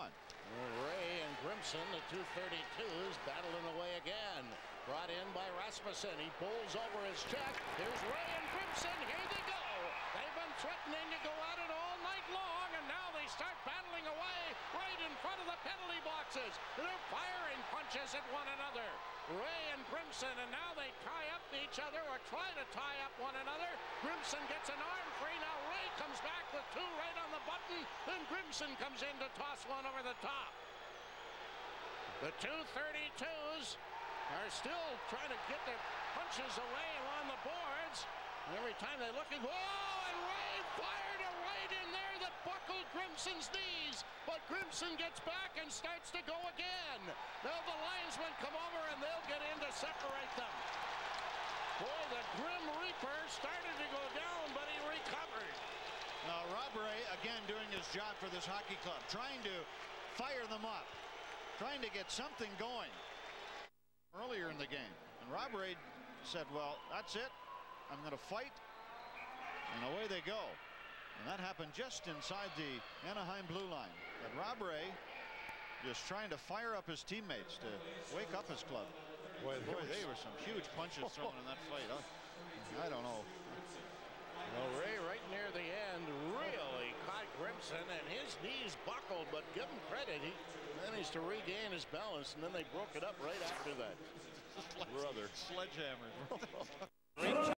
one. Ray and Grimson, the 232s, battling away again. Brought in by Rasmussen. He pulls over his check. Here's Ray and Grimson. Here they go. They've been threatening to go at it all night long, and now they start battling away right in front of the penalty boxes. They're firing punches at one another. Ray and Grimson, and now they tie up each other or try to tie up one another. Grimson gets an arm free. Now Ray comes back with two right on the button. Then Grimson comes in to toss one over the top. The 232s are still trying to get their punches away along the boards. And every time they look at, whoa, and Ray fired a right in there that buckled Grimson's knees. But Grimson gets back and starts to go again. Now the linesmen come over and they'll get in to separate them. Boy, the Grim Reaper started to go down, but he recovered. Now Rob Ray again doing his job for this hockey club, trying to fire them up, trying to get something going earlier in the game. And Rob Ray said, well, that's it. I'm going to fight. And away they go. And that happened just inside the Anaheim blue line. And Rob Ray just trying to fire up his teammates to wake up his club. Boy, they were some huge punches thrown in that fight. I don't know. Well, Ray right near the end really caught Grimson and his knees buckled, but give him credit, he managed to regain his balance, and then they broke it up right after that. Brother. Sledgehammer.